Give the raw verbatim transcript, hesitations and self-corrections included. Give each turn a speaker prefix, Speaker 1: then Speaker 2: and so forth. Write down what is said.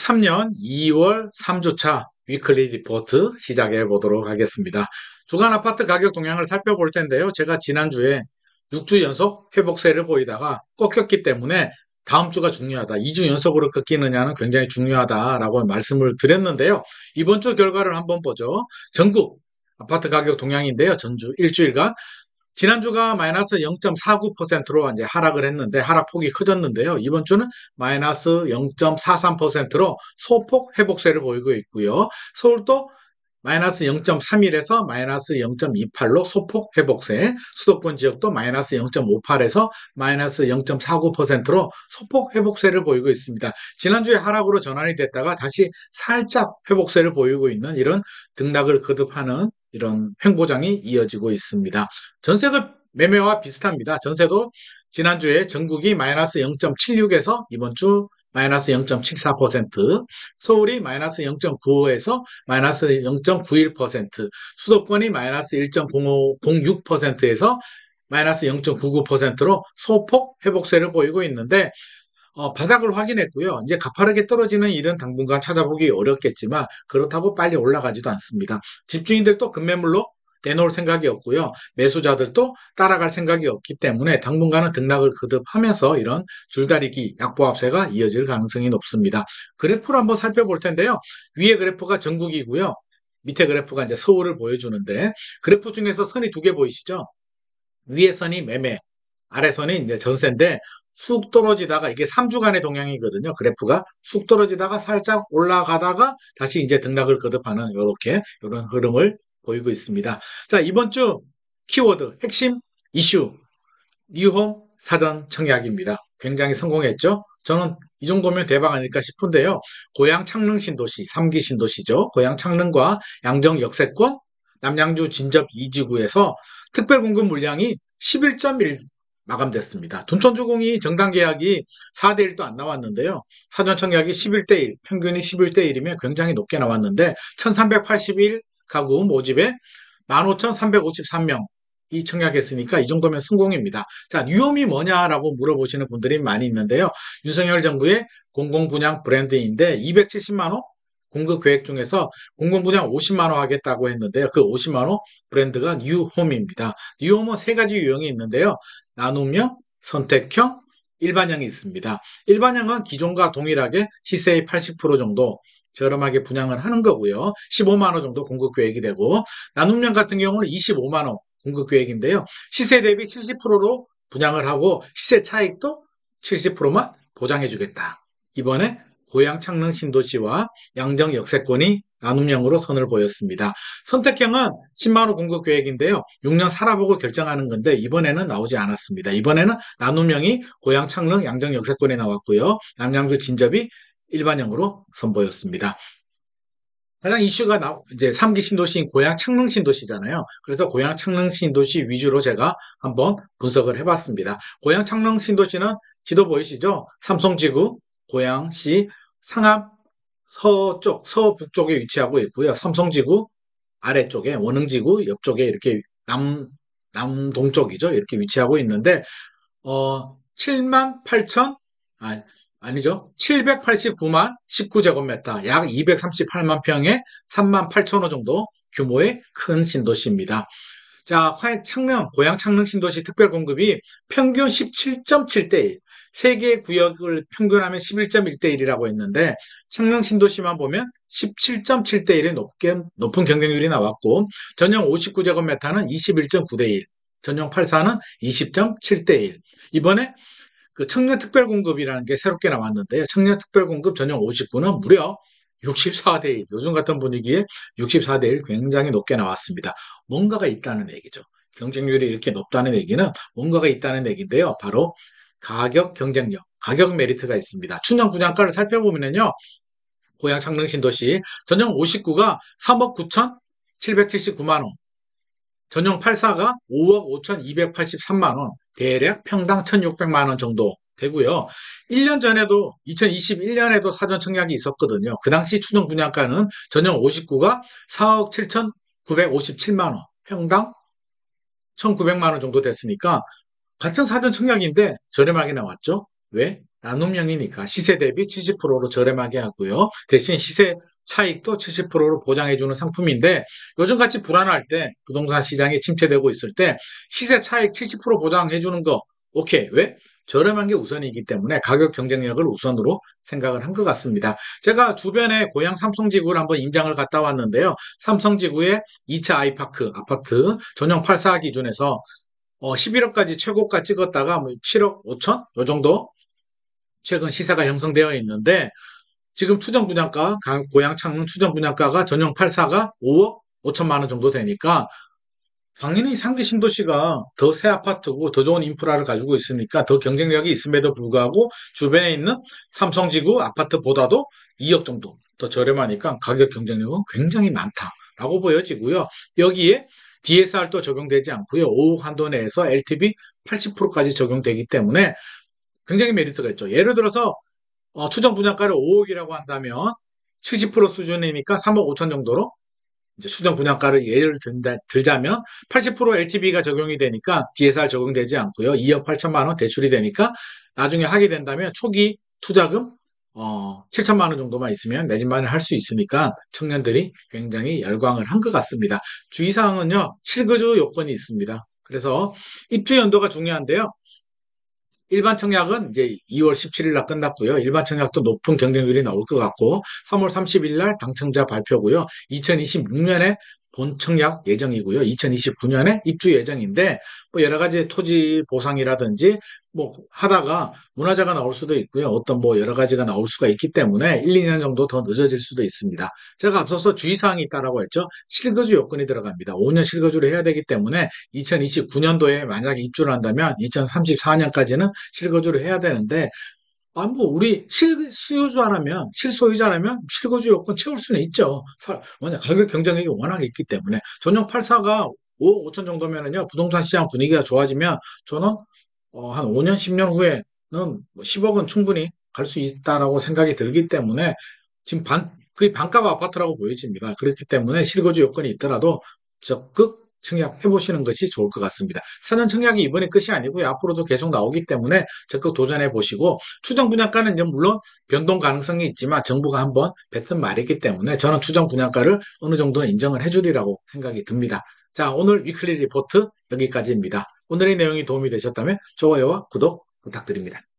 Speaker 1: 이천이십삼 년 이월 삼 주차 위클리 리포트 시작해 보도록 하겠습니다. 주간 아파트 가격 동향을 살펴볼 텐데요. 제가 지난주에 육 주 연속 회복세를 보이다가 꺾였기 때문에 다음 주가 중요하다. 이 주 연속으로 꺾이느냐는 굉장히 중요하다라고 말씀을 드렸는데요. 이번 주 결과를 한번 보죠. 전국 아파트 가격 동향인데요. 전주 일주일간 지난주가 마이너스 영 점 사구 퍼센트로 이제 하락을 했는데 하락폭이 커졌는데요. 이번 주는 마이너스 영 점 사삼 퍼센트로 소폭 회복세를 보이고 있고요. 서울도 마이너스 영 점 삼일에서 마이너스 영 점 이팔로 소폭 회복세, 수도권 지역도 마이너스 영 점 오팔에서 마이너스 영 점 사구 퍼센트로 소폭 회복세를 보이고 있습니다. 지난주에 하락으로 전환이 됐다가 다시 살짝 회복세를 보이고 있는 이런 등락을 거듭하는 이런 횡보장이 이어지고 있습니다. 전세도 매매와 비슷합니다. 전세도 지난주에 전국이 마이너스 영 점 칠육에서 이번 주 마이너스 영 점 칠사 퍼센트, 서울이 마이너스 영 점 구오에서 마이너스 영 점 구일 퍼센트, 수도권이 마이너스 일 점 공육 퍼센트에서 마이너스 영 점 구구 퍼센트로 소폭 회복세를 보이고 있는데 어, 바닥을 확인했고요. 이제 가파르게 떨어지는 일은 당분간 찾아보기 어렵겠지만 그렇다고 빨리 올라가지도 않습니다. 집주인들도 급매물로 내놓을 생각이 없고요. 매수자들도 따라갈 생각이 없기 때문에 당분간은 등락을 거듭하면서 이런 줄다리기 약보합세가 이어질 가능성이 높습니다. 그래프를 한번 살펴볼 텐데요. 위에 그래프가 전국이고요. 밑에 그래프가 이제 서울을 보여주는데 그래프 중에서 선이 두 개 보이시죠? 위에 선이 매매, 아래 선이 이제 전세인데 쑥 떨어지다가 이게 삼 주간의 동향이거든요. 그래프가 쑥 떨어지다가 살짝 올라가다가 다시 이제 등락을 거듭하는 이렇게 이런 흐름을 보이고 있습니다. 자, 이번 주 키워드 핵심 이슈 뉴홈 사전 청약입니다. 굉장히 성공했죠. 저는 이 정도면 대박 아닐까 싶은데요. 고양 창릉 신도시, 삼 기 신도시죠. 고양 창릉과 양정 역세권, 남양주 진접 이 지구에서 특별 공급 물량이 십일 점 일 마감됐습니다. 둔촌주공이 정당 계약이 사 대 일도 안 나왔는데요. 사전 청약이 십일 대 일, 평균이 십일 대 일이면 굉장히 높게 나왔는데 천삼백팔십일 가구 모집에 만 오천삼백오십삼 명이 청약했으니까 이 정도면 성공입니다. 자, 뉴홈이 뭐냐라고 물어보시는 분들이 많이 있는데요. 윤석열 정부의 공공분양 브랜드인데 이백칠십만 호 공급 계획 중에서 공공분양 오십만 호 하겠다고 했는데요. 그 오십만 호 브랜드가 뉴홈입니다. 뉴홈은 세 가지 유형이 있는데요. 나눔형, 선택형, 일반형이 있습니다. 일반형은 기존과 동일하게 시세의 팔십 퍼센트 정도 저렴하게 분양을 하는 거고요. 십오만 호 정도 공급 계획이 되고 나눔형 같은 경우는 이십오만 호 공급 계획인데요. 시세 대비 칠십 퍼센트로 분양을 하고 시세 차익도 칠십 퍼센트만 보장해 주겠다. 이번에 고양 창릉 신도시와 양정 역세권이 나눔형으로 선을 보였습니다. 선택형은 십만 호 공급 계획인데요. 육 년 살아보고 결정하는 건데 이번에는 나오지 않았습니다. 이번에는 나눔형이 고양 창릉 양정 역세권에 나왔고요. 남양주 진접이 일반형으로 선보였습니다. 가장 이슈가 나, 이제 삼 기 신도시인 고양 창릉 신도시잖아요. 그래서 고양 창릉 신도시 위주로 제가 한번 분석을 해봤습니다. 고양 창릉 신도시는 지도 보이시죠? 삼성지구, 고양시, 상암 서쪽, 서북쪽에 위치하고 있고요. 삼성지구 아래쪽에, 원흥지구 옆쪽에 이렇게 남, 남동쪽이죠. 이렇게 위치하고 있는데, 어, 칠만 팔천, 아, 아니죠. 칠백팔십구만 십구 제곱미터, 약 이백삼십팔만 평에 삼만 팔천 호 정도 규모의 큰 신도시입니다. 자, 창릉, 고양 창릉 신도시 특별 공급이 평균 십칠 점 칠 대 일, 세 개의 구역을 평균하면 십일 점 일 대 일이라고 했는데 창릉 신도시만 보면 십칠 점 칠 대 일의 높게, 높은 경쟁률이 나왔고 전용 오십구 제곱미터는 이십일 점 구 대 일, 전용 팔십사는 이십 점 칠 대 일. 이번에 그 청년 특별 공급이라는 게 새롭게 나왔는데요. 청년 특별 공급 전용 오십구는 무려 육십사 대 일. 요즘 같은 분위기에 육십사 대 일 굉장히 높게 나왔습니다. 뭔가가 있다는 얘기죠. 경쟁률이 이렇게 높다는 얘기는 뭔가가 있다는 얘기인데요. 바로 가격 경쟁력, 가격 메리트가 있습니다. 춘천 분양가를 살펴보면요. 고양 창릉 신도시 전용 오십구가 삼억 구천칠백칠십구만 원, 전용 팔십사가 오억 오천이백팔십삼만 원, 대략 평당 천육백만 원 정도 되고요. 일 년 전에도 이천이십일 년에도 사전 청약이 있었거든요. 그 당시 추정 분양가는 전용 오십구가 사억 칠천구백오십칠만 원, 평당 천구백만 원 정도 됐으니까 같은 사전 청약인데 저렴하게 나왔죠. 왜? 나눔형이니까 시세 대비 칠십 퍼센트로 저렴하게 하고요. 대신 시세 차익도 칠십 퍼센트로 보장해주는 상품인데 요즘같이 불안할 때 부동산 시장이 침체되고 있을 때 시세 차익 칠십 퍼센트 보장해주는 거 오케이. 왜? 저렴한 게 우선이기 때문에 가격 경쟁력을 우선으로 생각을 한 것 같습니다. 제가 주변에 고향 삼성지구를 한번 임장을 갔다 왔는데요. 삼성지구의 이 차 아이파크 아파트 전용 팔 사 기준에서 어, 십일억까지 최고가 찍었다가 뭐 칠억 오천? 요 정도 최근 시세가 형성되어 있는데 지금 추정 분양가, 고양 창릉 추정 분양가가 전용 팔 사가 오억 오천만 원 정도 되니까 당연히 상계 신도시가 더 새 아파트고 더 좋은 인프라를 가지고 있으니까 더 경쟁력이 있음에도 불구하고 주변에 있는 삼성지구 아파트보다도 이억 정도 더 저렴하니까 가격 경쟁력은 굉장히 많다라고 보여지고요. 여기에 디에스알도 적용되지 않고요. 오억 한도 내에서 엘티브이 팔십 퍼센트까지 적용되기 때문에 굉장히 메리트가 있죠. 예를 들어서 어, 추정 분양가를 오억이라고 한다면 칠십 퍼센트 수준이니까 삼억 오천 정도로 이제 추정 분양가를 예를 든다, 들자면 팔십 퍼센트 엘티브이가 적용이 되니까 디에스알 적용되지 않고요. 이억 팔천만 원 대출이 되니까 나중에 하게 된다면 초기 투자금 어, 칠천만 원 정도만 있으면 내 집 마련할 수 있으니까 청년들이 굉장히 열광을 한 것 같습니다. 주의사항은요. 실거주 요건이 있습니다. 그래서 입주 연도가 중요한데요. 일반 청약은 이제 이월 십칠일 날 끝났고요. 일반 청약도 높은 경쟁률이 나올 것 같고 삼월 삼십일 날 당첨자 발표고요. 이천이십육 년에 본 청약 예정이고요. 이천이십구 년에 입주 예정인데 뭐 여러 가지 토지 보상이라든지 뭐 하다가 문화재가 나올 수도 있고요. 어떤 뭐 여러 가지가 나올 수가 있기 때문에 일, 이 년 정도 더 늦어질 수도 있습니다. 제가 앞서서 주의사항이 있다라고 했죠. 실거주 요건이 들어갑니다. 오 년 실거주를 해야 되기 때문에 이천이십구 년도에 만약에 입주를 한다면 이천삼십사 년까지는 실거주를 해야 되는데 아, 뭐, 우리 실수요자라면, 실소유자라면 실거주 요건 채울 수는 있죠. 왜냐, 가격 경쟁력이 워낙 있기 때문에. 전용 팔 사가 오억 오천 정도면은요, 부동산 시장 분위기가 좋아지면 저는 어, 한 오 년, 십 년 후에는 뭐 십억은 충분히 갈 수 있다라고 생각이 들기 때문에 지금 반, 거의 반값 아파트라고 보여집니다. 그렇기 때문에 실거주 요건이 있더라도 적극 청약해 보시는 것이 좋을 것 같습니다. 사 년 청약이 이번에 끝이 아니고요. 앞으로도 계속 나오기 때문에 적극 도전해 보시고 추정 분양가는 물론 변동 가능성이 있지만 정부가 한번 뱉은 말이기 때문에 저는 추정 분양가를 어느 정도는 인정을 해주리라고 생각이 듭니다. 자, 오늘 위클리 리포트 여기까지입니다. 오늘의 내용이 도움이 되셨다면 좋아요와 구독 부탁드립니다.